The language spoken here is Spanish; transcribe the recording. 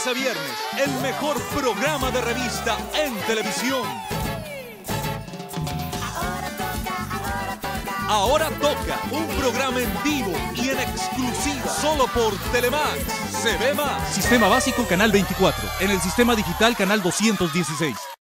lunes a viernes, el mejor programa de revista en televisión. Ahora toca, un programa en vivo y en exclusiva, solo por Telemax. Se ve más. Sistema básico, canal 24. En el sistema digital, canal 216.